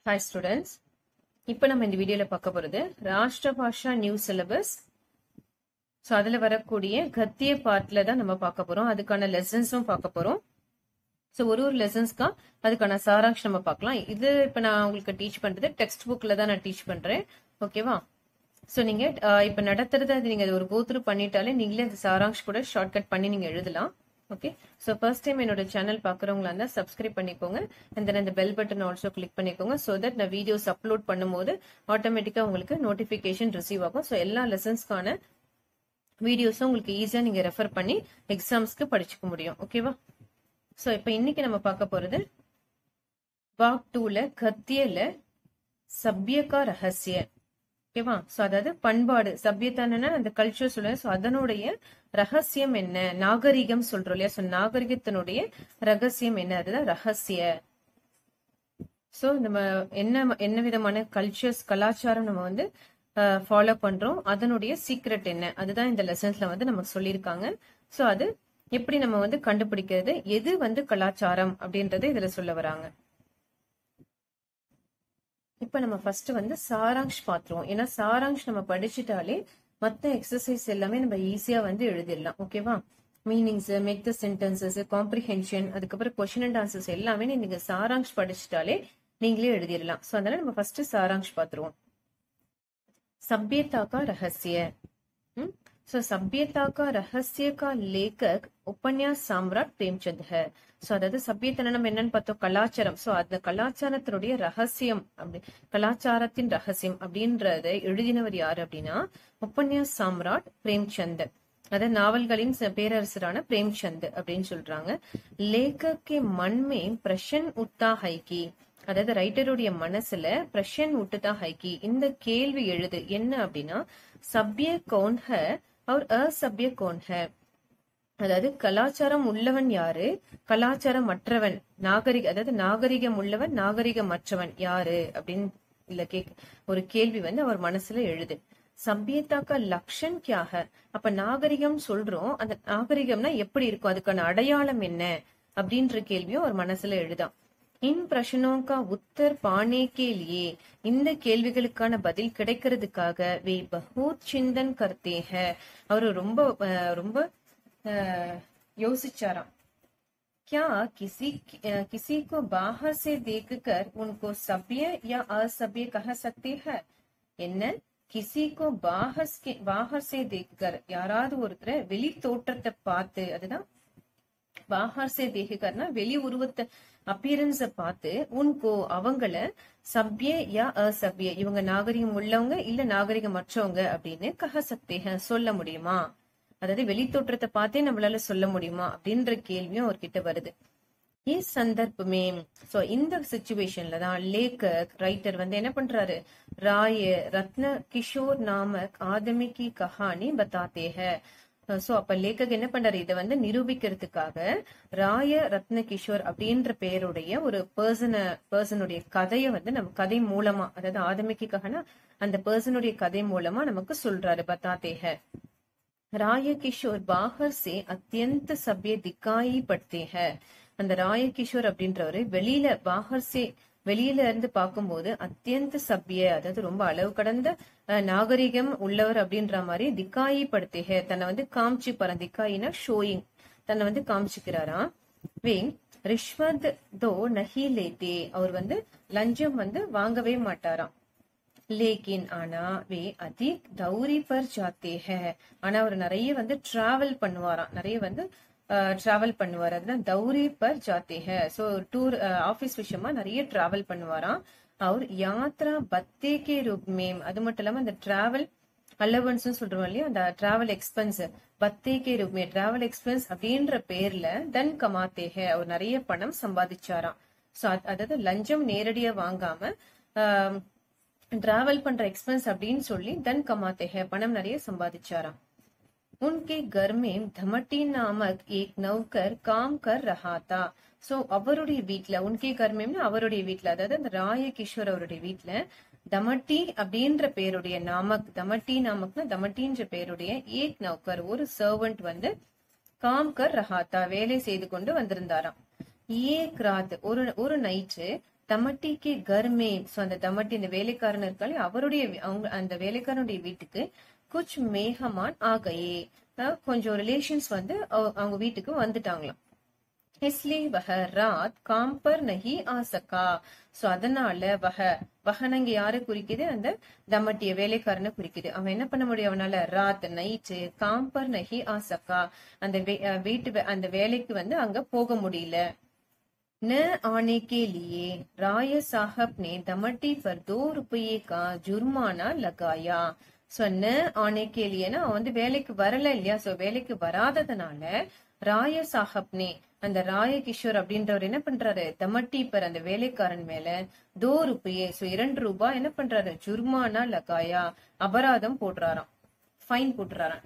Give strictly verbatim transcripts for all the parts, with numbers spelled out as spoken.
Hi students. இப்போ நம்ம இந்த வீடியோல பார்க்க போறது Rashtra Bhasha new syllabus. So அதுல வரக்கூடிய கத்திய பார்ட்ல தான் நம்ம பார்க்க போறோம். அதுக்கான லெசன்ஸும் பார்க்க போறோம். சோ ஒரு ஒரு லெசன்ஸ்க்கா அதுக்கான சாராம்சம் நம்ம பார்க்கலாம். இது இப்ப நான் உங்களுக்கு டீச் பண்றது டெக்ஸ்ட் புக்ல தான் நான் டீச் பண்றேன். ஓகேவா? சோ நீங்க இப்ப நடத்துறது அது நீங்க ஒரு கோ த்ரூ பண்ணிட்டாலே நீங்களே அந்த சாராம்சம் கூட ஷார்ட்கட் பண்ணி நீங்க எழுதலாம். ஓகே, சோ ஃபர்ஸ்ட் டைம் என்னோட சேனல் பாக்குறவங்களா இருந்தா சப்ஸ்கிரைப் பண்ணிக்கோங்க. and then அந்த பெல் பட்டன் ஆல்சோ கிளிக் பண்ணிக்கோங்க. சோ தட் நான் வீடியோஸ் அப்லோட் பண்ணும்போது ஆட்டோமேட்டிக்கா உங்களுக்கு நோட்டிபிகேஷன் ரிசீவ் ஆகும். சோ எல்லா லெசன்ஸ்க்கான வீடியோஸும் உங்களுக்கு ஈஸியா நீங்க ரெஃபர் பண்ணி எக்ஸாம்ஸ்க்கு படிச்சுக்க முடியும். ஓகேவா? சோ இப்ப இன்னைக்கு நம்ம பார்க்க போறது பாக் டூல கத்தியல சபியகா ரகசிய. ஓகேவா? சோ அதாவது பண்பாடு சபியத்தான அந்த கல்ச்சர் சொல்ல. சோ அதனுடைய ரகசியம் என்ன, நாகரிகம் சொல்றோம் இல்லையா? சோ நாகரிகத்தினுடைய ரகசியம் என்ன, அதுதான் ரகசிய. சோ நம்ம என்ன என்ன விதமான கல்ச்சர்ஸ் கலாச்சாரம் நம்ம வந்து ஃபாலோ பண்றோம், அதனுடைய சீக்ரெட் என்ன, அதுதான் இந்த லெசன்ஸ்ல வந்து நமக்கு சொல்லியிருக்காங்க. சோ அது எப்படி நம்ம வந்து கண்டுபிடிக்கிறது, எது வந்து கலாச்சாரம் அப்படின்றது இதுல சொல்ல வராங்க. இப்ப நம்ம ஃபர்ஸ்ட் வந்து சாராங்ஷ் பாத்துருவோம். ஏன்னா சாராங்ஷ் நம்ம படிச்சுட்டாலே மத்த எக்ஸசைஸ் எல்லாமே நம்ம ஈஸியா வந்து எழுதிடலாம். ஓகேவா? Meanings, make the sentences, comprehension, அதுக்கப்புறம் கொஸ்டின் அண்ட் ஆன்சர்ஸ் எல்லாமே நீங்க சாராங்ஷ் படிச்சுட்டாலே நீங்களே எழுதிடலாம். சோ அதனால நம்ம ஃபர்ஸ்ட் சாராங்ஷ் பாத்துருவோம். सभ्यता का रहस्य. सो सभ्यता का रहस्य का लेखक उपन्यास सम्राट प्रेमचंद है. சோ அதாவது சபியத்தன நம்ம என்னன்னு பார்த்தோம், கலாச்சாரம். சோ அந்த கலாச்சாரத்தினுடைய ரகசியம் அப்படி கலாச்சாரத்தின் ரகசியம் அப்படின்றத எழுதினவர் யாரு அப்படின்னா உபன்யாஸ் சாம்ராட் பிரேம்சந்த். அதாவது நாவல்களின் பேரரசரான பிரேம்சந்த் அப்படின்னு சொல்றாங்க. லேக்கே மண்மே பிரஷன் உத்தா ஹைகி, அதாவது ரைட்டருடைய மனசுல பிரஷன் உட்டுதா ஹைகி, இந்த கேள்வி எழுது என்ன அப்படின்னா சபிய கௌன் ஹை और असभ्य कौन है, அதாவது கலாச்சாரம் உள்ளவன் யாரு, கலாச்சாரம் மற்றவன், நாகரிக அதாவது நாகரிகம் உள்ளவன் நாகரிகம் மற்றவன் யாரு அப்படின்னு இல்ல கேக் ஒரு கேள்வி வந்து அவர் மனசுல எழுது. சபியத்தாக்கா லக்ஷன் கியாக, அப்ப நாகரிகம் சொல்றோம், அந்த நாகரிகம்னா எப்படி இருக்கும், அதுக்கான அடையாளம் என்ன அப்படின்ற கேள்வியும் அவர் மனசுல எழுதாம். இன் பிரச்சனோங்கா உத்தர் பானே கேலியே, இந்த கேள்விகளுக்கான பதில் கிடைக்கிறதுக்காக வே பஹூத் சிந்தன் கர்த்தே ஹை, அவரு ரொம்ப ரொம்ப யோசிச்சாராம். क्या किसी किसी को बाहर से देखकर उनको सभ्य या असभ्य कह सकते हैं, என்ன கிசி கோ பாஹர் பாஹர் சே தேக்கர், யாராவது ஒருத்தரை வெளி தோற்றத்தை பார்த்து, அதுதான் பாஹர் சே தேக்கர்னா வெளி உருவத்தை அப்பியரன்ஸ பார்த்து உன்கோ அவங்கள சபிய யா அசபிய, இவங்க நாகரிகம் உள்ளவங்க இல்ல நாகரிகம் மற்றவங்க அப்படின்னு கஹ சக்தேக சொல்ல முடியுமா, அதாவது வெளி தோற்றத்தை பார்த்தே நம்மளால சொல்ல முடியுமா அப்படின்ற கேள்வியும் அவர்கிட்ட வருது. இஸ் சந்தர்ப்பமே சோ இந்த சிச்சுவேஷன்ல தான் லேக்கக் ரைட்டர் வந்து என்ன பண்றாரு, ராய ரத்ன கிஷோர் நாமக் ஆதமி கி கஹானி பத்தாத்தே ஹை. சோ அப்ப லேக்கக் என்ன பண்றாரு, இதை வந்து நிரூபிக்கிறதுக்காக ராய ரத்ன கிஷோர் அப்படின்ற பெயருடைய ஒரு பர்சன பர்சனுடைய கதையை வந்து நம்ம கதை மூலமா, அதாவது ஆதமிக்கு கஹனா அந்த பர்சனுடைய கதை மூலமா நமக்கு சொல்றாரு. பத்தாத்தே ஹை ராய கிஷோர் பாஹர் சே அத்தியந்த சபிய திக்காயி படுத்தே ஹை. அந்த ராய கிஷோர் அப்படின்றவரு வெளியில பாஹர் சே வெளியில இருந்து பார்க்கும்போது அத்தியந்த சபிய, அதாவது ரொம்ப அளவு கடந்த நாகரிகம் உள்ளவர் அப்படின்ற மாதிரி திக்காயி படுத்தே ஹை, தன்னை வந்து காமிச்சு பாரு, திக்காயினா ஷோயிங், தன்னை வந்து காமிச்சுக்கிறாராம். வே ரிஷ்வத் தோ நஹி லேத்தே, அவர் வந்து லஞ்சம் வந்து வாங்கவே மாட்டாராம். லேக்கின் ஆனா வே அதிக் தௌரி பர் ஜாத்தே ஹை, ஆனா அவர் நிறைய வந்து டிராவல் பண்ணுவாராம், நிறைய வந்து டிராவல் பண்ணுவார், அதுதான் தௌரி பர் ஜாத்தே ஹை. சோ டூர் ஆபீஸ் விஷயமா நிறைய டிராவல் பண்ணுவாராம். அவர் யாத்ரா பத்தே கே ரூப் மேம், அது மட்டும் இல்லாம அந்த டிராவல் அலவன்ஸ் சொல்றோம் இல்லையா, அந்த டிராவல் எக்ஸ்பென்ஸ் பத்தே கே ரூப் மே டிராவல் எக்ஸ்பென்ஸ் அப்படின்ற பேர்ல தன் கமாத்தே ஹை, அவர் நிறைய பணம் சம்பாதிச்சாராம். சோ அதாவது லஞ்சம் நேரடியா வாங்காம ஆஹ் டிராவல் பண்ற எக்ஸ்பென்ஸ் அப்படின்னு சொல்லி தன் கமாத்தே ஹை, பணம் நிறைய சம்பாதிச்சாராம். उनके घर में धमटी नामक एक नौकर काम कर रहा था. சோ அவருடைய வீட்டுல உன்கே கர்மேம்னா அவருடைய வீட்டுல, அதாவது அந்த ராய கிஷோர் அவருடைய வீட்டுல தமட்டி அப்படின்ற பேருடைய நாமக், தமட்டி நாமக்னா தமட்டின்ற பேருடைய ஏக் நௌக்கர் ஒரு சர்வன்ட் வந்து காம் கர் ரஹாத்தா வேலை செய்து கொண்டு வந்திருந்தாராம். ஏக் ராத் ஒரு ஒரு நைட்டு தமட்டி கே கர் மே, சோ அந்த தமட்டி இந்த வேலைக்காரன் இருக்காளே அவருடைய அவங்க அந்த வேலைக்காரனுடைய வீட்டுக்கு குச் மேஹமான் ஆகையே, கொஞ்சம் ரிலேஷன்ஸ் வந்து அவங்க வீட்டுக்கு வந்துட்டாங்களாம். इसलिए वह रात काम पर नहीं आ सका. சோ அதனால வஹ வஹனங்க யாரு குறிக்குது, அந்த தமட்டிய வேலைக்காரனை குறிக்குது. அவன் என்ன பண்ண முடியும், அவனால ராத் நைட்டு காம் பர் நஹி ஆ சக்கா, அந்த வீட்டு அந்த வேலைக்கு வந்து அங்க போக முடியல. न आने के लिए राय साहब ने दमटी पर दो रुपये का जुर्माना लगाया. சோ न आने के लिए அவன் வந்து வேலைக்கு வரல இல்லையா, சோ வேலைக்கு வராததுனால ராய சாஹப்னே அந்த ராய கிஷோர் அப்படின்றவர் என்ன பண்றாரு, தமட்டி பர் அந்த வேலைக்காரன் மேல தோ ரூபாயே, சோ இரண்டு ரூபாய் என்ன பண்றாரு, ஜுர்மானா லகாயா அபராதம் போடுறாராம், ஃபைன் போட்டுறாராம்.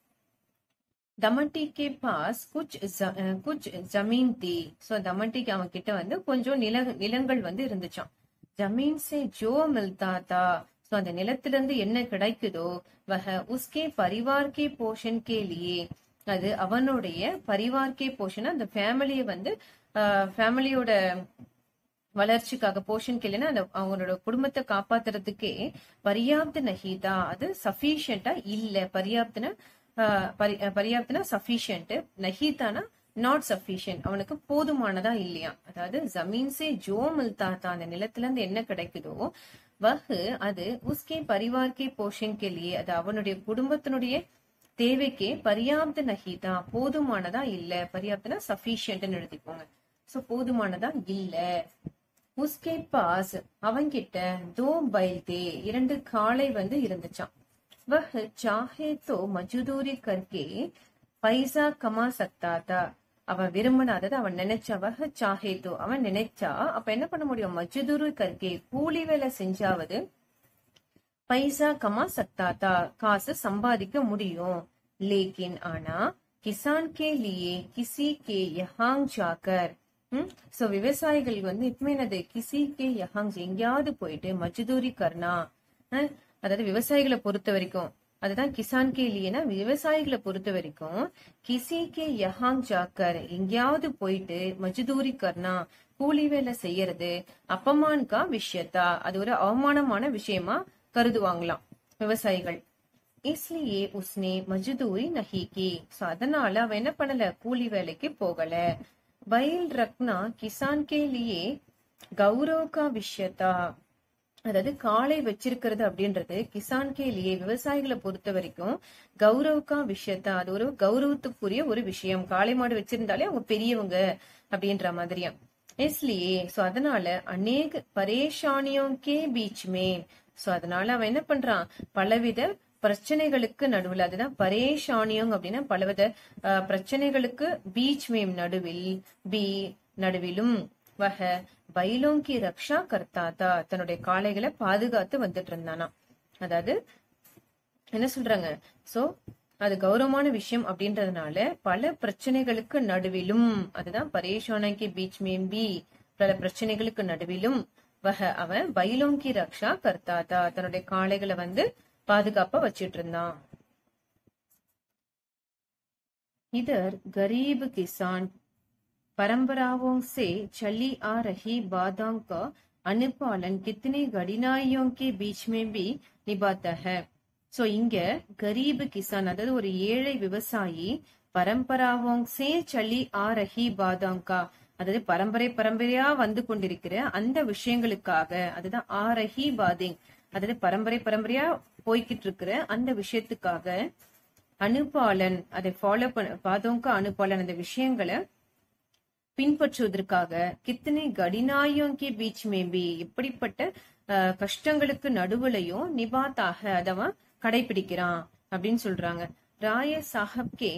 தமட்டி கே பாஸ் குச் குச் ஜமீன் தி, சோ தமட்டிக்கு அவன் கிட்ட வந்து கொஞ்சம் நில நிலங்கள் வந்து இருந்துச்சான். ஜமீன் சே ஜோ மில்தா தா, சோ அந்த நிலத்துல இருந்து என்ன கிடைக்குதோ வஹ உஸ்கே பரிவார் கே போஷன் கே லியே, அது அவனுடைய பரிவார்க்கே போஷன், அந்த ஃபேமிலியை வந்து ஃபேமிலியோட வளர்ச்சிக்காக போஷன் கேள்னா அந்த அவங்களோட குடும்பத்தை காப்பாத்துறதுக்கே பரியாப்த நஹீதா, அது சஃபிஷியண்டா இல்ல. பரியாப்தன பரியாப்தனா சஃபிஷியன்ட், நஹீதானா நாட் சஃபிஷியன்ட், அவனுக்கு போதுமானதா இல்லையா. அதாவது ஜமீன் சே ஜோ மில்தா தா, அந்த நிலத்துல இருந்து என்ன கிடைக்குதோ வஹு அது உஸ்கே பரிவார்க்கே போஷன் கேலியே, அது அவனுடைய குடும்பத்தினுடைய தேவைக்கே பரியாப்த நஹீதா போதுமானதா இல்ல. பரியாப்தனா சஃபிஷியன்ட்னு எழுதிக்கோங்க. சோ போதுமானதா இல்ல. உஸ்கே பாஸ் அவங்கிட்ட தோ பைல் தே இரண்டு காளை வந்து இருந்துச்சான். வஹ் சாஹே தோ மஜ்தூரி கர்கே பைசா கமா சக்தா தா, அவன் விரும்பினாதது அவன் நினைச்சா, வஹ் சாஹே தோ அவன் நினைச்சா அப்ப என்ன பண்ண முடியும், மஜ்தூரி கர்கே கூலி வேலை செஞ்சாவது பைசா கமா சக்தாத்தா காசு சம்பாதிக்க முடியும். லேக்கின் ஆனா கிசான் கே லியே கிசி கே யஹாங் ஜாக்கர், சோ விவசாயிகள் வந்து இப்பமே என்னது கிசி கே யஹாங், எங்கேயாவது போயிட்டு மஜ்தூரி கர்னா, அதாவது விவசாயிகளை பொறுத்த வரைக்கும் அதுதான் கிசான் கே லியேனா விவசாயிகளை பொறுத்த வரைக்கும் கிசி கே யஹாங் ஜாக்கர் எங்கேயாவது போயிட்டு மஜ்தூரி கர்னா கூலி வேலை செய்யறது அப்பமான் கா விஷயத்தா, அது ஒரு அவமானமான விஷயமா கருதுவாங்களாம் விவசாயிகள். இஸ்லியே உஸ்னே மஜ்தூரி நஹி கி, சோ அதனால அவன் என்ன பண்ணல, கூலி வேலைக்கு போகல. பைல் ரக்னா கிசான் கே லியே கௌரவ கா விஷயத்தா, அதாவது காளை வச்சிருக்கிறது அப்படின்றது கிசான் கே லியே விவசாயிகளை பொறுத்த வரைக்கும் கௌரவக்கா விஷயத்தா, அது ஒரு கௌரவத்துக்குரிய ஒரு விஷயம். காளை மாடு வச்சிருந்தாலே அவங்க பெரியவங்க அப்படின்ற மாதிரியா. இஸ்லியே சோ அதனால அநேக பரேஷானியோं के बीच में, சோ அதனால அவன் என்ன பண்றான், பலவித பிரச்சனைகளுக்கு நடுவில், அதுதான் பரேஷானியோங் அப்படின்னா பலவித பிரச்சனைகளுக்கு பீச் மேம் நடுவில், பி நடுவிலும், வஹ பைலோங்கி ரக்ஷா கர்த்தாத்தா தன்னுடைய காளைகளை பாதுகாத்து வந்துட்டு இருந்தானா. அதாவது என்ன சொல்றாங்க, சோ அது கௌரவமான விஷயம் அப்படின்றதுனால பல பிரச்சனைகளுக்கு நடுவிலும், அதுதான் பரேஷானிக்கு பீச் மேம் பி பல பிரச்சனைகளுக்கு நடுவிலும், வஹ அவன் பைலோங்கி ரக்ஷா கர்த்தாத்தா தன்னுடைய காளைகளை வந்து பாதுகாப்பா வச்சிட்டு இருந்தான். इधर गरीब किसान परंपराओं से चली आ रही बातों का अनुपालन कितने कठिनाइयों के बीच में भी निभाता है. சோ இங்க கரீப் கிசான் அதாவது ஒரு ஏழை விவசாயி பரம்பராவோங் சே சலி ஆ ரஹி பாதாங்கா, அதாவது பரம்பரை பரம்பரையா வந்து கொண்டிருக்கிற அந்த விஷயங்களுக்காக, அதுதான் ஆ ரஹி பாதிங், அதாவது பரம்பரை பரம்பரையா போய்கிட்டு இருக்கிற அந்த விஷயத்துக்காக, அனுபாலன் அதை ஃபாலோ பண்ண பாதோங்கா அனுபாலன் அந்த விஷயங்களை பின்பற்றுவதற்காக, கித்தனை கடினாயோங்கி பீச் மேபி எப்படிப்பட்ட கஷ்டங்களுக்கு நடுவுலையும் நிபாத்தாக அதவன் கடைபிடிக்கிறான் அப்படின்னு சொல்றாங்க. ராய சாஹப் கே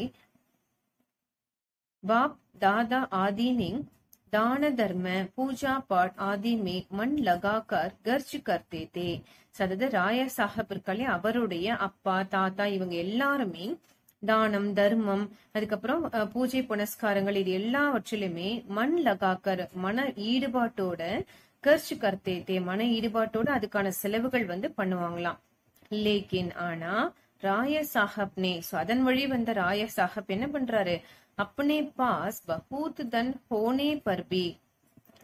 बाप दादा आदि ने दान धर्म पूजा पाठ आदि में मन लगाकर गर्ज करते थे. சதது ராய சாஹப் இருக்காலே அவருடைய அப்பா தாத்தா இவங்க எல்லாருமே தானம் தர்மம் அதுக்கப்புறம் பூஜை புனஸ்காரங்கள் இது எல்லாவற்றிலுமே மண் லகாக்கர் மன ஈடுபாட்டோட கர்ச் கர்த்தே மன ஈடுபாட்டோட அதுக்கான செலவுகள் வந்து பண்ணுவாங்களாம். லேக்கின் ஆனா ராய சாஹப் நே சோ அதன் வழி வந்த ராய சாஹப் என்ன பண்றாரு, अपने पास बहुत धन होने पर भी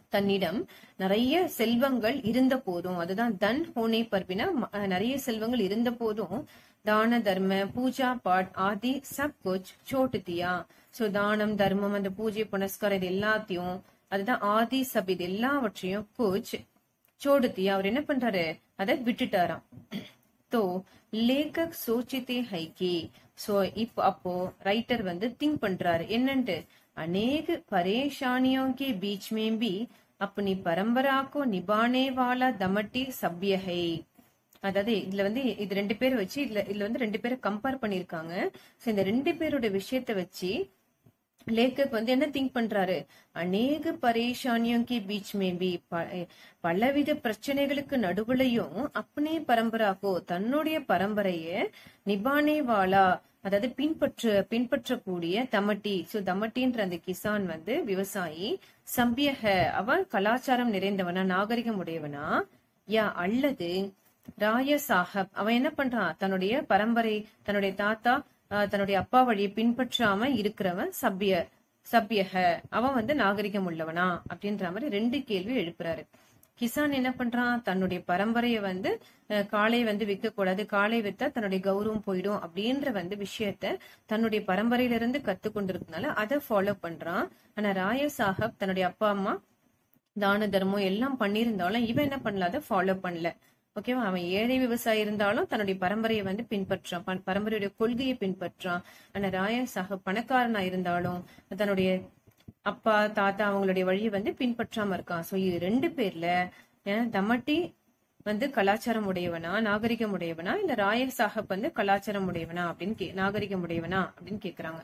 தன்னிடம் நிறைய செல்வங்கள் இருந்த போதும், அதுதான் தன் ஹோனே பர்பினா, நிறைய செல்வங்கள் இருந்த போதும் தான தர்ம பூஜா பாட் ஆதி சப் குச் சோட் தியா. சோ தானம் தர்மம் அந்த பூஜை புனஸ்காரம் இது எல்லாத்தையும், அதுதான் ஆதி சப் இது எல்லாவற்றையும் குச் சோடுத்தியா அவர் என்ன பண்றாரு, அதை விட்டுட்டாராம். தோ லேகக் சோச்சித்தே ஹைகி. சோ இப்போ அப்போ ரைட்டர் வந்து திங்க் பண்றாரு என்னன்ட்டு, अनेक परेशानियों के बीच में भी अपनी परंपरा को निभाने वाला दमटी सभ्य है. அதாவது இதுல வந்து இது ரெண்டு பேர் வச்சு இதுல இதுல வந்து ரெண்டு பேரை கம்பேர் பண்ணிருக்காங்க. சோ இந்த ரெண்டு பேரோட விஷயத்த வச்சு லேக்கக் வந்து என்ன திங்க் பண்றாரு, அநேக பரேஷானியோं के बीच में भी பலவித பிரச்சனைகளுக்கு நடுவுலையும் அப்பனே பரம்பராக்கோ தன்னுடைய பரம்பரைய நிபானே வாலா அதாவது பின்பற்ற பின்பற்றக்கூடிய தமட்டி. சோ தமட்டின்ற அந்த கிசான் வந்து விவசாயி, சம்பியக அவன் கலாச்சாரம் நிறைந்தவனா நாகரிகம் உடையவனா, யா அல்லது ராய சாஹப் அவன் என்ன பண்றான், தன்னுடைய பரம்பரை தன்னுடைய தாத்தா தன்னுடைய அப்பா வழியை பின்பற்றாம இருக்கிறவன் சபிய சபியக அவன் வந்து நாகரிகம் உள்ளவனா அப்படின்ற மாதிரி ரெண்டு கேள்வி எழுப்புறாரு. கிசான் என்ன பண்றான், தன்னுடைய பரம்பரைய வந்து காளை வந்து விற்க கூடாது, காளை வித்தா தன்னுடைய கௌரவம் போயிடும் அப்படின்ற வந்து விஷயத்த தன்னுடைய பரம்பரையில இருந்து கத்து கொண்டிருக்கனால அதை ஃபாலோ பண்றான். ஆனா ராய சாஹப் தன்னுடைய அப்பா அம்மா தான தர்மம் எல்லாம் பண்ணியிருந்தாலும் இவன் என்ன பண்ணல, அதை ஃபாலோ பண்ணல. ஓகேவா, அவன் ஏழை விவசாயி இருந்தாலும் தன்னுடைய பரம்பரையை வந்து பின்பற்றான், பரம்பரையுடைய கொள்கையை பின்பற்றான். ஆனா ராய சாஹப் பணக்காரனா இருந்தாலும் தன்னுடைய அப்பா தாத்தா அவங்களுடைய வழியை வந்து பின்பற்றாம இருக்கான். சோ இது ரெண்டு பேர்ல தமட்டி வந்து கலாச்சாரம் உடையவனா நாகரிகம் உடையவனா, இல்ல ராய சாஹப் வந்து கலாச்சாரம் உடையவனா அப்படின்னு கே நாகரிகம் உடையவனா அப்படின்னு கேக்குறாங்க.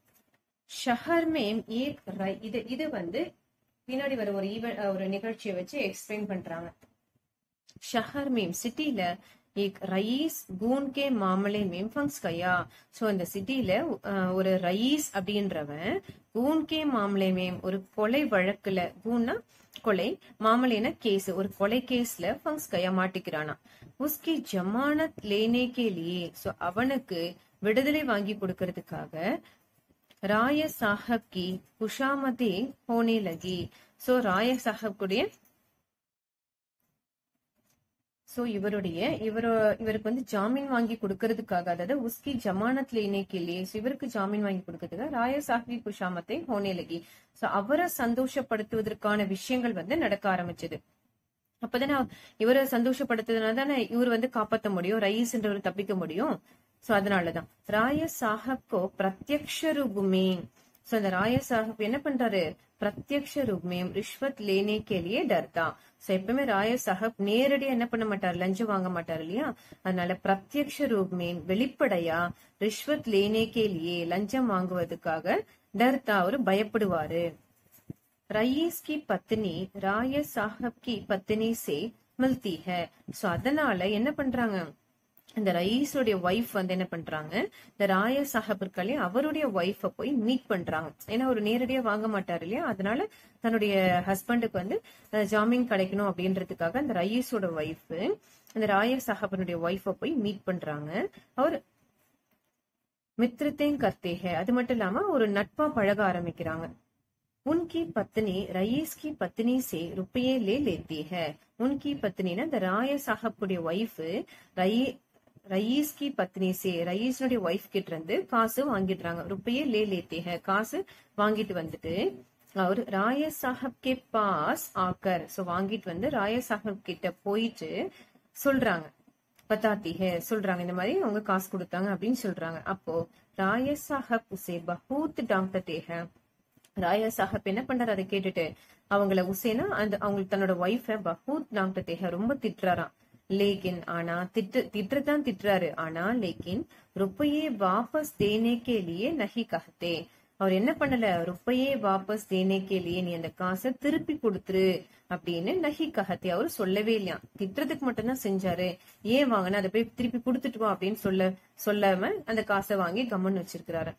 ஷஹர் மேம் ஏக் இது இது வந்து பின்னாடி வர ஒரு ஈவென்ட் ஒரு நிகழ்ச்சியை வச்சு எக்ஸ்பிளைன் பண்றாங்க. शहर में सिटीல एक रईस गून के मामले में फंस गया. சோ அந்த சிட்டில ஒரு ரईस அப்படின்றவன் கூன் கே மாமலே மேம் ஒரு கொலை வழக்குல, கூன்னா கொலை, மாமலேனா கேஸ், ஒரு கொலை கேஸ்ல ஃபங்ஸ் கயா மாட்டிக்கிறானா. உஸ்கி ஜமானத் லேனே கே லியே சோ அவனுக்கு விடுதலை வாங்கி கொடுக்கறதுக்காக ராய சாஹப் கி குஷாமதே ஹோனே லகி. சோ ராய சாஹப் கூடிய சோ இவருடைய இவர இவருக்கு வந்து ஜாமீன் வாங்கி கொடுக்கறதுக்காக, அதாவது உஸ்கி ஜமானத் லேனே கே லியே இவருக்கு ஜாமீன் வாங்கி கொடுக்கறதுக்காக ராய சாஹிபி குஷாமத்தை ஹோனே லகி. சோ அவரை சந்தோஷப்படுத்துவதற்கான விஷயங்கள் வந்து நடக்க ஆரம்பிச்சது. அப்பதானே இவரை சந்தோஷப்படுத்துறதுனால தானே இவர் வந்து காப்பாற்ற முடியும், ரயீஸ்ன்றவர் தப்பிக்க முடியும். சோ அதனாலதான் ராய சாஹப்கோ பிரத்யக்ஷ ரூபமே. சோ அந்த ராய சாஹப் என்ன பண்றாரு, பிரத்யக்ஷ ரூபமே ரிஷ்வத் லேனே கேலியே டர்தா. சோ எப்பவுமே ராய சாஹப் நேரடியா என்ன பண்ண மாட்டார், லஞ்சம் வாங்க மாட்டார் இல்லையா, அதனால பிரத்யக்ஷ ரூபமே வெளிப்படையா ரிஷ்வத் லேனே கேலியே லஞ்சம் வாங்குவதற்காக டர்தா அவரு பயப்படுவாரு. ரயீஸ் கி பத்னி ராய சாஹப் கி பத்னி சே மில்தி ஹை. சோ அதனால என்ன பண்றாங்க, இந்த ரயீஸோடைய ஒய்ஃப் வந்து என்ன பண்றாங்க, இந்த ராய சாஹப் இருக்காலே அவருடைய ஒய்ஃப போய் மீட் பண்றாங்க. ஏன்னா ஒரு நேரடியா வாங்க மாட்டாரு இல்லையா, அதனால தன்னுடைய ஹஸ்பண்டுக்கு வந்து ஜாமீன் கிடைக்கணும் அப்படின்றதுக்காக அந்த ரயீஸோட ஒய்ஃப் இந்த ராய சாஹபனுடைய ஒய்ஃப போய் மீட் பண்றாங்க. அவர் மித்ரத்தையும் கர்த்தேக, அது மட்டும் இல்லாம ஒரு நட்பா பழக ஆரம்பிக்கிறாங்க. उनकी पत्नी रईस की पत्नी से रुपये ले लेती है. उनकी पत्नी ना இந்த ராய சாஹப்புடைய ஒய்ஃப் ரயி ரயீஸ் கி பத்னி சே ரயீஸ்னுடைய ஒய்ஃப் கிட்ட இருந்து காசு வாங்கிடுறாங்க. ருப்பையே லே லேத்தே ஹை காசு வாங்கிட்டு வந்துட்டு அவர் ராய சாஹப் கே பாஸ் ஆக்கர் சோ வாங்கிட்டு வந்து ராய சாஹப் கிட்ட போயிட்டு சொல்றாங்க, பத்தாத்தி ஹே சொல்றாங்க, இந்த மாதிரி அவங்க காசு கொடுத்தாங்க அப்படின்னு சொல்றாங்க. அப்போ ராய சாஹப் உசே பஹூத் டாம்தே ஹை. ராயா சாஹப் என்ன பண்றாரு, அதை கேட்டுட்டு அவங்கள உசேனா அந்த அவங்களுக்கு தன்னோட ஒய்ஃப பஹூத் டாம்தே ஹை ரொம்ப திட்டுறாராம். லேக்கின் ஆனா திட்டு திட்டுறதான் திட்டுறாரு, ஆனா லேக்கின் ருப்பையே வாபஸ் தேனே கே லியே நஹி கஹ்தே. அவர் என்ன பண்ணல, ருப்பையே வாபஸ் தேனே கே லியே நீ அந்த காசை திருப்பி கொடுத்துரு அப்படின்னு நஹி கஹத்தே அவர் சொல்லவே இல்லையா. திட்டுறதுக்கு மட்டும்தான் செஞ்சாரு, ஏன் வாங்கினா அதை போய் திருப்பி கொடுத்துட்டு வா அப்படின்னு சொல்ல சொல்லாம அந்த காசை வாங்கி கம்மன் வச்சிருக்கிறாரு.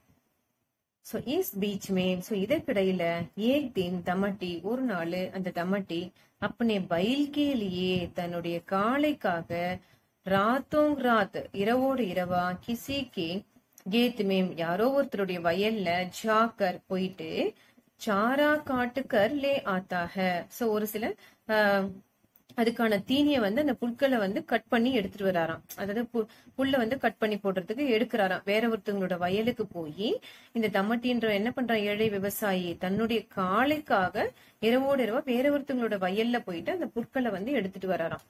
சோ இஸ் பீச் में சோ இதற்கிடையில ஏக் தின் தமட்டி ஒரு நாள் அந்த தமட்டி अपने बैल के लिए தன்னுடைய காளைக்காக ராத்தோங் ராத் இரவோடு இரவா கிசி கே கேத் में யாரோ ஒருத்தருடைய வயல்ல ஜாக்கர் போயிட்டு சாரா காட்டுக்கர் லே ஆத்தா ஹை. சோ ஒரு சில ஆஹ் அதுக்கான தீனியை வந்து அந்த புற்களை வந்து கட் பண்ணி எடுத்துட்டு வராராம். அதாவது பு புல்ல வந்து கட் பண்ணி போடுறதுக்கு எடுக்கிறாராம். வேற ஒருத்தவங்களோட வயலுக்கு போய் இந்த தம்மட்டின்ற என்ன பண்ற ஏழை விவசாயி தன்னுடைய காளைக்காக இரவோடு இரவா வேற ஒருத்தவங்களோட வயல்ல போயிட்டு அந்த புற்களை வந்து எடுத்துட்டு வராராம்.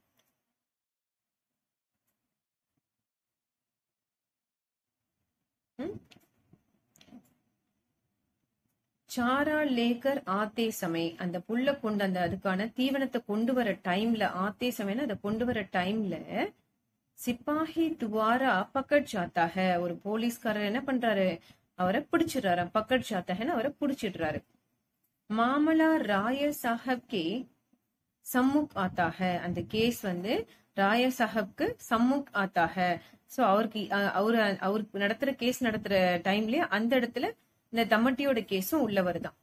சாரா லேக்கர் ஆத்தே சமய, அந்த புல்ல கொண்டு அந்த அதுக்கான தீவனத்தை கொண்டு வர டைம்ல, ஆத்தே சமயம்னா அதை கொண்டு வர டைம்ல சிப்பாஹி துவாரா பக்கட் ஜாத்தாக, ஒரு போலீஸ்காரர் என்ன பண்றாரு, அவரை பிடிச்சிடுறாரு. பக்கட் ஜாத்தகன்னு அவரை பிடிச்சிடுறாரு. மாமலா ராய சாஹப் கே சம்முக் ஆத்தாக, அந்த கேஸ் வந்து ராய சாஹப்க்கு சம்முக் ஆத்தாக. சோ அவருக்கு அவரு அவருக்கு நடத்துற கேஸ் நடத்துற டைம்லயே அந்த இடத்துல இந்த தம்மட்டியோட கேஸும் உள்ள வருதான்.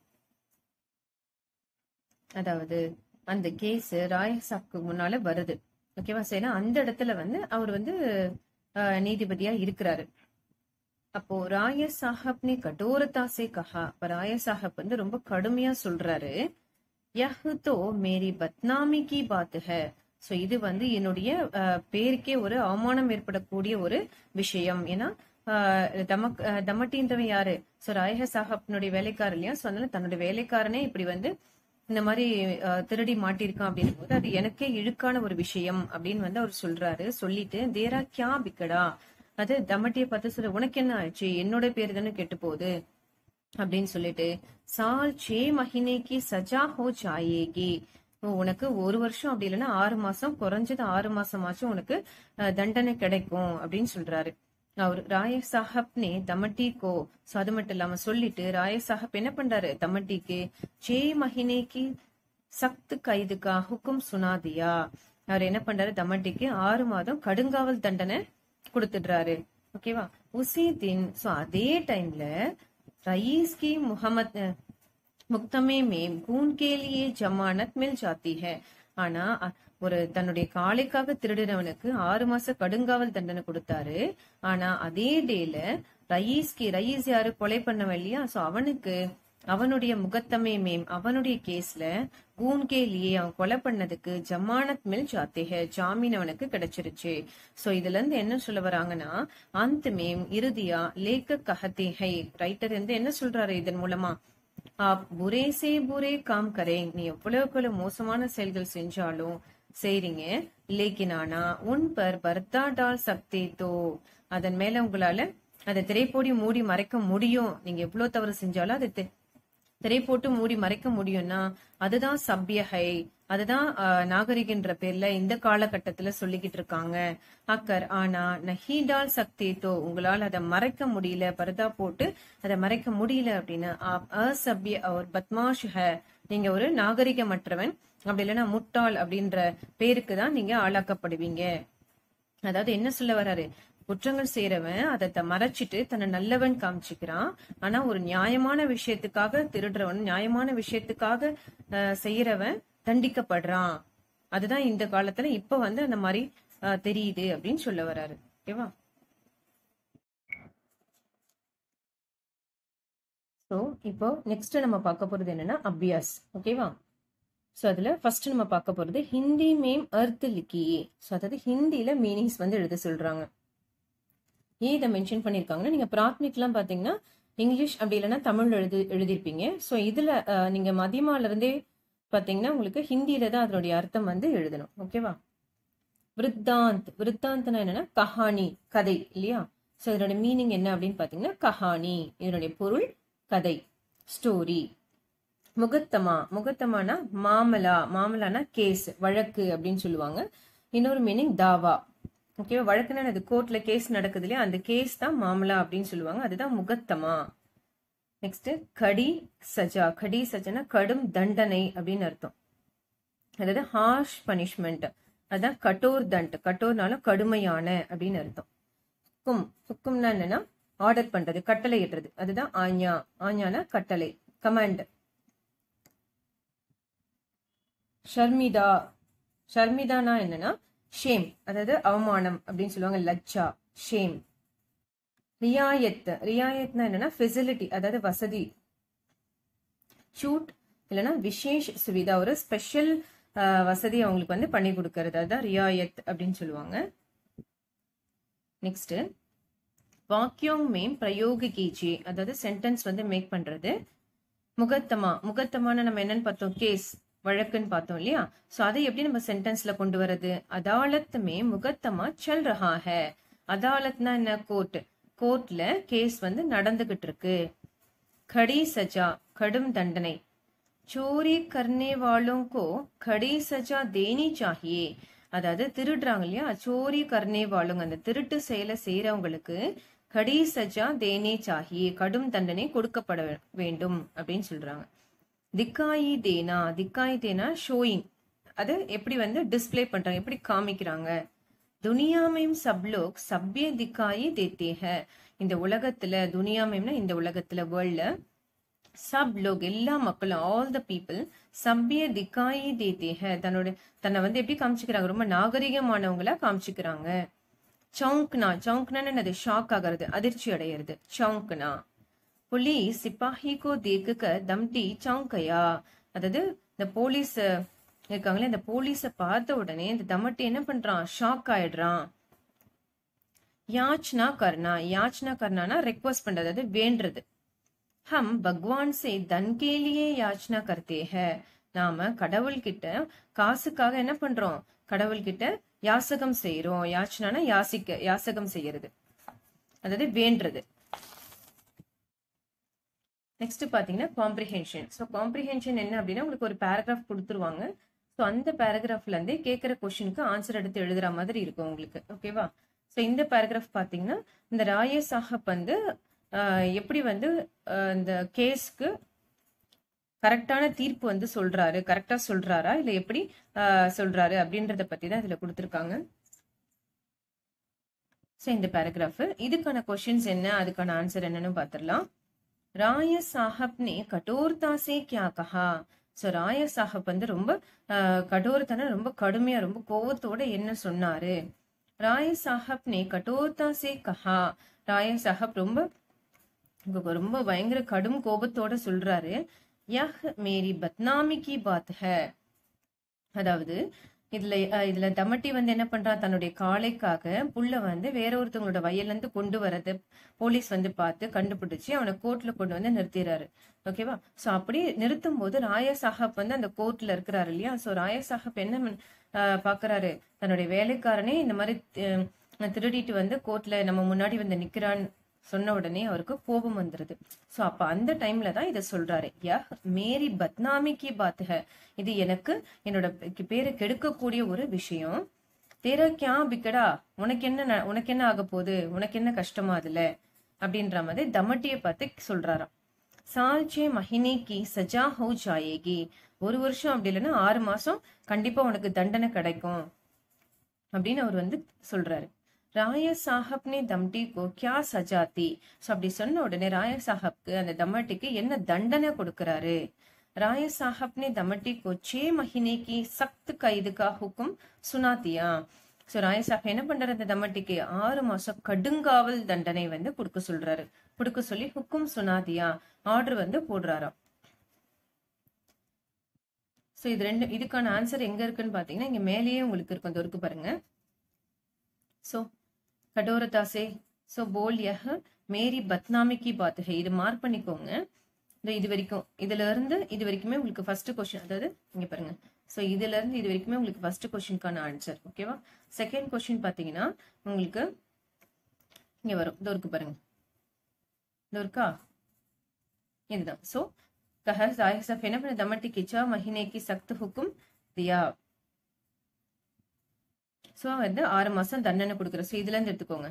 அதாவது அந்த கேஸ் ராய சாஹ்க்கு முன்னால வருது. ஓகேவா? சரி, அந்த இடத்துல வந்து அவர் வந்து நீதிபதியா இருக்கிறாரு. அப்போ ராய சாஹப் நே கடோரதா சே கஹா, ராய சாஹப் வந்து ரொம்ப கடுமையா சொல்றாரு, யஹ் தோ மேரி பத்னாமி கி பாத் ஹை. சோ இது வந்து என்னுடைய பேருக்கே ஒரு அவமானம் ஏற்படக்கூடிய ஒரு விஷயம். ஏன்னா தமக் தம்மட்டின்றவன் யாரு? சோ ராய சாஹப்னுடைய வேலைக்காரர் இல்லையா? சோ அதனால தன்னுடைய வேலைக்காரனே இப்படி வந்து இந்த மாதிரி திருடி மாட்டிருக்கான் அப்படின் போது அது எனக்கே இழுக்கான ஒரு விஷயம் அப்படின்னு வந்து அவர் சொல்றாரு. சொல்லிட்டு தேரா கியா பிக்கடா, அது தம்மட்டியை பார்த்து சொல்ல, உனக்கு என்ன ஆச்சு, என்னோட பேரு தானே கெட்டு போகுது அப்படின்னு சொல்லிட்டு, சால் சே மஹினேக்கு சஜா ஹோ ஜாயேகி, உனக்கு ஒரு வருஷம் அப்படி இல்லைன்னா ஆறு மாசம், குறைஞ்சது ஆறு மாசமாச்சும் உனக்கு தண்டனை கிடைக்கும் அப்படின்னு சொல்றாரு. அவர் ராய சாஹப் நே தம்மட்டி கோ, அது மட்டும் இல்லாம சொல்லிட்டு ராய சாஹப் என்ன பண்றாரு, தம்மட்டிக்கு சே மஹினேக்கு சக்த் கைதுக்கா ஹுக்கும் சுனாதியா, அவர் என்ன பண்றாரு, தம்மட்டிக்கு ஆறு மாதம் கடுங்காவல் தண்டனை கொடுத்துடுறாரு. ஓகேவா? உசி தின், சோ அதே டைம்ல ரயீஸ் கி முகமது முக்தமே மேம் கூன் கேலியே ஜமானத் மில் ஜாத்தி ஹை. ஆனா ஒரு தன்னுடைய காளைக்காக திருடினவனுக்கு ஆறு மாச கடுங்காவல் தண்டனை கொடுத்தாரு. ஆனா அதே டேல ரயீஸ்கி, ரயீஸ் யாரு, கொலை பண்ணவன் இல்லையா? சோ அவனுக்கு அவனுடைய முகத்தமே மேம் அவனுடைய கேஸ்ல கூன்கேலியே, அவன் கொலை பண்ணதுக்கு ஜமானத் மில் ஜாத்தே ஹை, ஜாமீன் அவனுக்கு கிடைச்சிருச்சு. சோ இதுல இருந்து என்ன சொல்ல வராங்கன்னா, அந்த மேம் இறுதியா லேக்க கஹத்தே ஹை, ரைட்டர் வந்து என்ன சொல்றாரு இதன் மூலமா, ஆப் புரே சே புரே காம் கரேங், நீ எவ்வளவுக்கு மோசமான செயல்கள் செஞ்சாலும் செய்றீங்க, லேக்கின் ஆனா உன் பர் பர்தா டால் சக்தே தோ, அதன் மேல உங்களால அதை திரை போடி மூடி மறைக்க முடியும். நீங்க எவ்வளவு தவறு செஞ்சாலும் அதை திரை போட்டு மூடி மறைக்க முடியும்னா அதுதான் சபியஹை, அதுதான் நாகரிகன்ற பேர்ல இந்த காலகட்டத்துல சொல்லிக்கிட்டு இருக்காங்க. அக்கர் ஆனா நஹீடால் சக்தேதோ, உங்களால் அதை மறைக்க முடியல, பர்தா போட்டு அதை மறைக்க முடியல அப்படின்னா அசபிய ஒரு பத்மாஷ் ஹை, நீங்க ஒரு நாகரிகமற்றவன், அப்படி இல்லைன்னா முட்டாள் அப்படின்ற பேருக்கு தான் நீங்க ஆளாக்கப்படுவீங்க. அதாவது என்ன சொல்ல வர்றாரு, குற்றங்கள் செய்யறவன் அதை மறைச்சிட்டு தன்னை நல்லவன் காமிச்சுக்கிறான். ஆனா ஒரு நியாயமான விஷயத்துக்காக திருடுறவன், நியாயமான விஷயத்துக்காக செய்யறவன் தண்டிக்கப்படுறான். அதுதான் இந்த காலத்துல இப்ப வந்து அந்த மாதிரி தெரியுது அப்படின்னு சொல்ல வர்றாரு. ஓகேவா? சோ இப்போ நெக்ஸ்ட் நம்ம பார்க்க போறது என்னன்னா அபியாஸ். ஓகேவா? சோ அதுல ஃபர்ஸ்ட் நம்ம பார்க்க போறது ஹிந்தி மேம் அர்த் லிக்கியே. சோ அதாவது ஹிந்தில மீனிங்ஸ் வந்து எழுத சொல்றாங்க. ஏன் இதை மென்ஷன் பண்ணிருக்காங்கன்னா, நீங்க பிராத்மிக் எல்லாம் பாத்தீங்கன்னா இங்கிலீஷ் அப்படி இல்லைன்னா தமிழ் எழுதி எழுதிருப்பீங்க. சோ இதுல நீங்க மதியமால இருந்தே பாத்தீங்கன்னா உங்களுக்கு ஹிந்தியில தான் அதனுடைய அர்த்தம் வந்து எழுதணும். ஓகேவா? விருத்தாந்த், விருத்தாந்த்னா என்னன்னா கஹானி, கதை இல்லையா? சோ இதனுடைய மீனிங் என்ன அப்படின்னு பாத்தீங்கன்னா கஹானி, இதனுடைய பொருள் கதை, ஸ்டோரி. முகத்தமா, முகத்தமானா மாமலா, மாமலானா கேஸ், வழக்கு அப்படின்னு சொல்லுவாங்க. இன்னொரு மீனிங் தாவா. ஓகேவா? வழக்குன்னா அது கோர்ட்ல கேஸ் நடக்குது இல்லையா, அந்த கேஸ் தான் மாமலா அப்படின்னு சொல்லுவாங்க. அதுதான் முகத்தமா. நெக்ஸ்ட் கடி சஜா, கடி சஜானா கடும் தண்டனை அப்படின்னு அர்த்தம். அதாவது ஹார்ஷ் பனிஷ்மெண்ட், அதுதான் கட்டோர் தண்ட், கட்டோர்னாலும் கடுமையான அப்படின்னு அர்த்தம். ஹுக்கும், ஹுக்கும்னா என்னன்னா ஆர்டர் பண்றது, கட்டளை இடுறது, அதுதான் ஆஞ்யா, ஆஞ்யானா கட்டளை, கமாண்ட். ஷர்மிதா, ஷர்மிதானா என்னன்னா ஷேம், அதாவது அவமானம் அப்படின்னு சொல்லுவாங்க, லஜ்ஜா, ஷேம். ரியாயத், ரியாயத்னா என்னன்னா ஃபெசிலிட்டி, அதாவது வசதி. சூட் இல்லைன்னா விசேஷ் சுவிதா, ஒரு ஸ்பெஷல் வசதி அவங்களுக்கு வந்து பண்ணி கொடுக்கறது, அதான் ரியாயத் அப்படின்னு சொல்லுவாங்க. நெக்ஸ்ட் வாக்கியோங் மேம் பிரயோக கீஜி, அதாவது சென்டென்ஸ் வந்து மேக் பண்றது. முகத்தமா, முகத்தமான நம்ம என்னன்னு பார்த்தோம், கேஸ் வழக்குன்னு பார்த்தோம் இல்லையா. சோ அதை எப்படி நம்ம சென்டென்ஸ்ல கொண்டு வர்றது, அதாலத் மே முகத்தமா சல் ரஹா ஹை. அதாலத்னா என்ன, கோர்ட், கோர்ட்ல கேஸ் வந்து நடந்துகிட்டு இருக்கு. கடி சஜா, கடும் தண்டனை. சோரி கர்னே வாலோं को கடி சஜா தேனி சாஹியே, அதாவது திருடுறாங்க இல்லையா, சோரி கர்னே வாலுங்க, அந்த திருட்டு செயலை செய்யறவங்களுக்கு கடி சஜா தேனே சாஹியே, கடும் தண்டனை கொடுக்கப்பட வேண்டும் அப்படின்னு சொல்றாங்க. திக்காயி தேனா, திக்காயி தேனா ஷோயிங், அது எப்படி வந்து டிஸ்பிளே பண்றாங்க, எப்படி காமிக்கிறாங்க. துனியா மேம் சப் லோக் சப்ய திக்காயி தேத்தே ஹை, இந்த உலகத்துல, துனியா மேம்னா இந்த உலகத்துல, வேர்ல்ட்ல, சப் லோக் எல்லா மக்களும், ஆல் த பீப்புள், சப்ய திக்காயி தேத்தே ஹை, தன்னோட தன்னை வந்து எப்படி காமிச்சுக்கிறாங்க, ரொம்ப நாகரிகமானவங்களா காமிச்சுக்கிறாங்க. சவுங்க்னா, சவுங்க்னா என்னது, ஷாக் ஆகிறது, அதிர்ச்சி அடையிறது, சவுங்க்னா. புலிஸ் சிப்பாஹி கோ தேக்க தம்டி சவுங்கயா, அதாவது இந்த போலீஸ் இருக்காங்களே, இந்த போலீஸ பார்த்த உடனே இந்த தமட்டி என்ன பண்றான், ஷாக் ஆயிடுறான். யாச்னா கர்னா, யாச்னா கர்னானா ரெக்வஸ்ட் பண்றது, அதாவது வேண்டது. ஹம் பகவான் சே தன் கே லியே யாச்சனா கர்த்தே ஹை, நாம கடவுள் கிட்ட காசுக்காக என்ன பண்றோம், கடவுள் கிட்ட யாசகம் செய்யறோம். யாச்சனானா யாசிக்க, யாசகம் செய்யறது, அதாவது வேண்டது. நெக்ஸ்ட் பாத்தீங்கன்னா காம்ப்ரிஹென்ஷன். ஸோ காம்ப்ரிஹென்ஷன் என்ன அப்படின்னா, உங்களுக்கு ஒரு பேராகிராஃப் கொடுத்துருவாங்க. ஸோ அந்த பேராகிராஃப்ல இருந்தே கேட்கிற கொஸ்டினுக்கு ஆன்சர் எடுத்து எழுதுற மாதிரி இருக்கும் உங்களுக்கு. ஓகேவா. ஸோ இந்த பேராகிராஃப் பாத்தீங்கன்னா, இந்த ராயே சாஹப் வந்து எப்படி வந்து இந்த கேஸ்க்கு கரெக்டான தீர்ப்பு வந்து சொல்றாரு, கரெக்டா சொல்றாரா இல்ல எப்படி சொல்றாரு அப்படின்றத பத்தி தான் இதுல கொடுத்துருக்காங்க. ஸோ இந்த பேராகிராஃப், இதுக்கான கொஸ்டின்ஸ் என்ன, அதுக்கான ஆன்சர் என்னன்னு பாத்திரலாம். ராய சாஹப் நே கடோர்தா சே கியா கஹா. சோ ராய சாஹப் வந்து ரொம்ப கடோர்தான, ரொம்ப கடுமையா, ரொம்ப கோவத்தோட என்ன சொன்னாரு. ராய சாஹப் நே கடோர்தா சே கஹா, ராய சாஹப் ரொம்ப ரொம்ப பயங்கர கடும் கோபத்தோட சொல்றாரு. யஹ் மேரி பத்னாமி கி பாத் ஹை, அதாவது இதுல இதுல தமட்டி வந்து என்ன பண்றான், தன்னுடைய காளைக்காக புல்ல வந்து வேற ஒருத்தவங்களோட வயல்ல இருந்து கொண்டு வரது போலீஸ் வந்து பார்த்து கண்டுபிடிச்சு அவனை கோர்ட்ல கொண்டு வந்து நிறுத்திடுறாரு. ஓகேவா. சோ அப்படி நிறுத்தும் போது ராய சாஹப் வந்து அந்த கோர்ட்ல இருக்கிறாரு இல்லையா. சோ ராய சாஹப் என்ன பாக்குறாரு, தன்னுடைய வேலைக்காரனே இந்த மாதிரி திருடிட்டு வந்து கோர்ட்ல நம்ம முன்னாடி வந்து நிக்கிறான்னு சொன்ன உடனே அவருக்கு கோபம் வந்துருது. சோ அப்ப அந்த டைம்ல தான் இதை சொல்றாரு. யஹ் மேரி பத்னாமி கி பாத் ஹை, இது எனக்கு என்னோட பேரை கெடுக்கக்கூடிய ஒரு விஷயம். தேரா கியா பிக்கடா, உனக்கு என்ன, உனக்கு என்ன ஆக போகுது, உனக்கு என்ன கஷ்டமா அதுல அப்படின்ற மாதிரி தமட்டிய பார்த்து சொல்றாராம். சால் சே மஹினே கி சஜா ஹோ ஜாயேகி, ஒரு வருஷம் அப்படி இல்லைன்னா ஆறு மாசம் கண்டிப்பா உனக்கு தண்டனை கிடைக்கும் அப்படின்னு அவர் வந்து சொல்றாரு. ராய சாஹப் நே தம்டி கோ கியா சஜாத்தி, சோ அப்படி சொன்ன உடனே ராய சாஹப்க்கு அந்த தமட்டிக்கு என்ன தண்டனை கொடுக்கறாரு. ராய சாஹப் நே தமட்டி கோ छह महीने की सख्त कैद का हुक्म सुना दिया. சோ ராய சாஹப் என்ன பண்றாரு, அந்த தமட்டிக்கு ஆறு மாசம் கடுங்காவல் தண்டனை வந்து கொடுக்க சொல்றாரு. கொடுக்க சொல்லி ஹுக்கும் சுனாதியா, ஆர்டர் வந்து போடுறாராம். சோ இது ரெண்டு, இதுக்கான ஆன்சர் எங்க இருக்குன்னு பாத்தீங்கன்னா இங்க மேலேயே உங்களுக்கு இருக்கும், அந்த இருக்கு பாருங்க. சோ கடோரதா சே, சோ போல் யஹ் மேரி பத்னாமி கி பாத் ஹை, இது மார்க் பண்ணிக்கோங்க. இது வரைக்கும், இதுல இருந்து இது வரைக்குமே உங்களுக்கு ஃபர்ஸ்ட் கொஸ்டின், அதாவது இங்க பாருங்க. சோ இதுல இருந்து இது வரைக்குமே உங்களுக்கு ஃபர்ஸ்ட் கொஸ்டினுக்கான ஆன்சர். ஓகேவா. செகண்ட் கொஸ்டின் பாத்தீங்கன்னா உங்களுக்கு இங்க வரும், இது இருக்கு பாருங்க, இது இருக்கா, இதுதான். சோ கஹ ராய சாஹப் என்ன பண்ண, தமட்டி கிச்சா மஹினே கி சக்த் ஹுக்கும் தியா, சோ வந்து ஆறு மாசம் தண்டனை கொடுக்குற. சோ இதுல இருந்து எடுத்துக்கோங்க.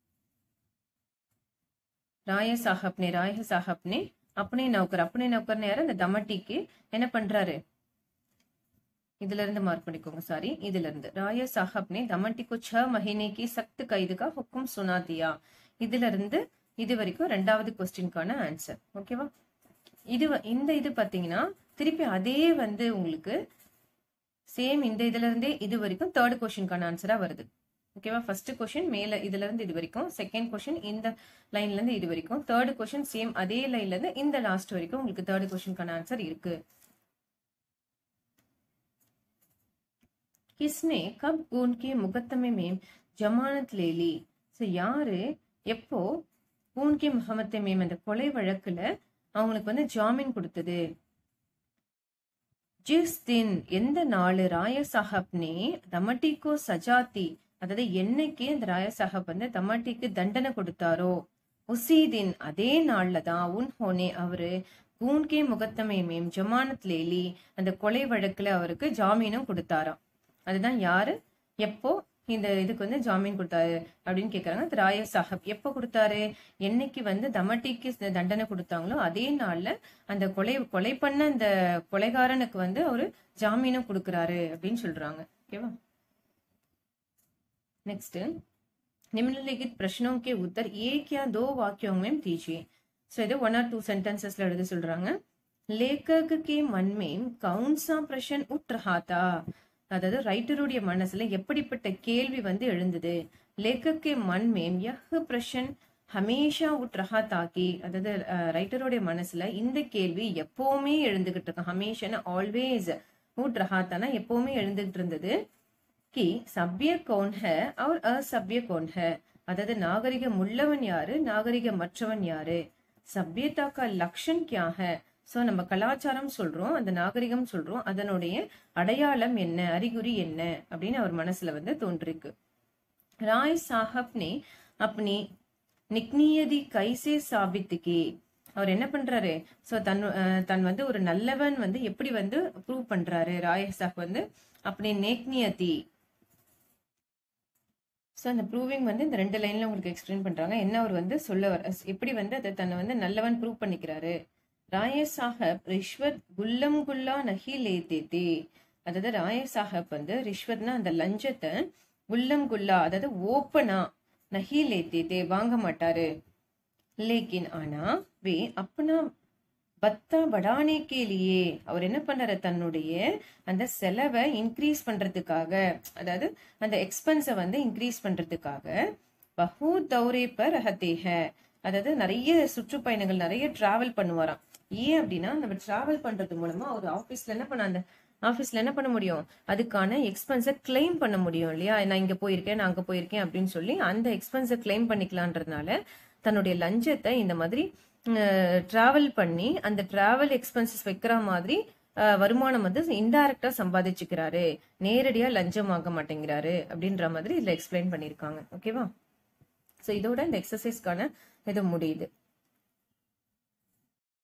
ராய சாஹப் நே, ராய சாஹப் நே अपने नौकर, अपने नौकर யாரு, அந்த தமட்டிக்கு என்ன பண்றாரு, இதுல இருந்து மார்க் பண்ணிக்கோங்க, சாரி இதுல இருந்து. ராய சாஹப் ने दमटी को छह महीने की सख्त कैद का हुक्म सुना दिया, இதுல இருந்து இது வரைக்கும் ரெண்டாவது क्वेश्चनக்கான ஆன்சர். ஓகேவா. இது இந்த இது பாத்தீங்கன்னா திருப்பி அதே வந்து உங்களுக்கு சேம் இந்த இதுல இருந்தே இது வரைக்கும் தேர்ட் क्वेश्चनக்கான ஆன்சரா வருது. ஓகேவா? ஃபர்ஸ்ட் கொஸ்டின் மேல இதுல இருந்து இது வரைக்கும், செகண்ட் கொஸ்டின் இந்த லைன்ல இருந்து இது வரைக்கும், தேர்ட் கொஸ்டின் சேம் அதே லைன்ல இருந்து இந்த லாஸ்ட் வரைக்கும் உங்களுக்கு தேர்ட் கொஸ்டினுக்கான ஆன்சர் இருக்கு. किसने कब उनके मुकदमे में जमानत ले ली? ஸோ யாரு எப்போ ஊன்கே முகமத்தே மேம் அந்த கொலை வழக்குல அவங்களுக்கு வந்து ஜாமீன் கொடுத்தது? ஜிஸ் தின் எந்த நாள் ராய சாஹப் நே தமட்டிக்கோ சஜாத்தி, அதாவது என்னைக்கு அந்த ராய சாஹப் வந்து தமட்டிக்கு தண்டனை கொடுத்தாரோ உசி தின் அதே நாள்ல தான் உன் ஹோனே அவரு ஊன்கே முகத்தமே மேம் ஜமானத் லேலி அந்த கொலை வழக்குல அவருக்கு ஜாமீனும் கொடுத்தாராம். அதுதான் யாரு எப்போ இந்த இதுக்கு வந்து ஜாமீன் கொடுத்தாரு அப்படின்னு கேக்குறாங்க. ராய சாஹப் எப்போ கொடுத்தாரு? என்னைக்கு வந்து தமட்டிக்கு தண்டனை கொடுத்தாங்களோ அதே நாள்ல அந்த கொலை கொலை பண்ண அந்த கொலைகாரனுக்கு வந்து அவரு ஜாமீனும் கொடுக்கறாரு அப்படின்னு சொல்றாங்க. ஓகேவா? நெக்ஸ்ட், निम्नलिखित प्रश्नों के उत्तर एक या दो वाक्यों में दीजिए. सो இது ஒன் ஆர் டூ சென்டென்सेसல எழுத சொல்றாங்க. लेखक के मन में कौन सा प्रश्न उठ रहा था? அதாவது ரைட்டருடைய மனசுல எப்படிப்பட்ட கேள்வி வந்து எழுந்தது? லேக்கக்கே மன் மேம் யஹ் பிரஷன் ஹமேஷா உட் ரஹா தாக்கி, அதாவது ரைட்டருடைய மனசுல இந்த கேள்வி எப்பவுமே எழுந்துகிட்டு இருக்கு. ஹமேஷா ஆல்வேஸ், உட் ரஹா தானா எப்பவுமே எழுந்துகிட்டு இருந்தது. கி சபிய கௌன் ஹை और असभ्य कौन है, அதாவது நாகரிகம் உள்ளவன் யாரு, நாகரிகம் மற்றவன் யாரு. சபியதா கா லக்ஷன் கியா ஹை, சோ நம்ம கலாச்சாரம் சொல்றோம், அந்த நாகரிகம் சொல்றோம், அதனுடைய அடையாளம் என்ன, அறிகுறி என்ன அப்படின்னு அவர் மனசுல வந்து தோன்றிருக்கு. ராய் சாஹப் நே அப்பனி நிக்னியதி கைசே சாபித்துக்கே, அவர் என்ன பண்றாரு? சோ தன் தன் வந்து ஒரு நல்லவன் வந்து எப்படி வந்து ப்ரூவ் பண்றாரு ராய் சாஹப் வந்து அப்படி நேக்னியதி. ஸோ அந்த ப்ரூவிங் வந்து இந்த ரெண்டு லைன்ல உங்களுக்கு எக்ஸ்பிளைன் பண்றாங்க. என்ன அவர் வந்து சொல்ல வர எப்படி வந்து அதை தன்னை வந்து நல்லவன் ப்ரூவ் பண்ணிக்கிறாரு. ராய சாஹப் ரிஷ்வத் குல்லம் குல்லா நஹி லேதே தே, அதாவது ராய சாஹப் வந்து ரிஷ்வத்னா அந்த லஞ்சத்தை குல்லம் குல்லா அதாவது ஓப்பனா நஹி லேதே தே வாங்க மாட்டாரு. லேக்கின் ஆனா வே அப்பனா பத்தா படானே கேலியே, அவர் என்ன பண்ணாரு? தன்னுடைய அந்த செலவை இன்க்ரீஸ் பண்றதுக்காக, அதாவது அந்த எக்ஸ்பென்ஸை வந்து இன்க்ரீஸ் பண்றதுக்காக பஹூ தௌரே பர் ரஹதே ஹை, அதாவது நிறைய சுற்றுப்பயணங்கள் நிறைய டிராவல் பண்ணுவாராம். ஏன் அப்படின்னா நம்ம டிராவல் பண்றது மூலமா ஒரு ஆபீஸ்ல என்ன பண்ண அந்த ஆபீஸ்ல என்ன பண்ண முடியும்? அதுக்கான எக்ஸ்பென்ஸை கிளைம் பண்ண முடியும் இல்லையா? நான் இங்க போயிருக்கேன், நான் அங்க போயிருக்கேன் அப்படின்னு சொல்லி அந்த எக்ஸ்பென்ஸை கிளைம் பண்ணிக்கலான்றதுனால தன்னுடைய லஞ்சத்தை இந்த மாதிரி டிராவல் பண்ணி அந்த டிராவல் எக்ஸ்பென்சஸ் வைக்கிற மாதிரி வருமானம் வந்து இன்டைரக்டா சம்பாதிச்சுக்கிறாரு, நேரடியா லஞ்சம் வாங்க மாட்டேங்கிறாரு அப்படின்ற மாதிரி இதுல எக்ஸ்பிளைன் பண்ணிருக்காங்க. ஓகேவா? சோ இதோட இந்த எக்ஸசைஸ்க்கான இது முடியுது.